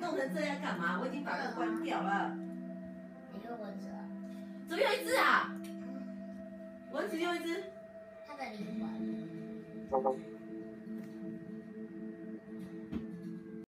弄成这样干嘛？我已经把它关掉了。 你又蚊子了？ 怎么有一只啊？蚊子又一只。 它的灵魂。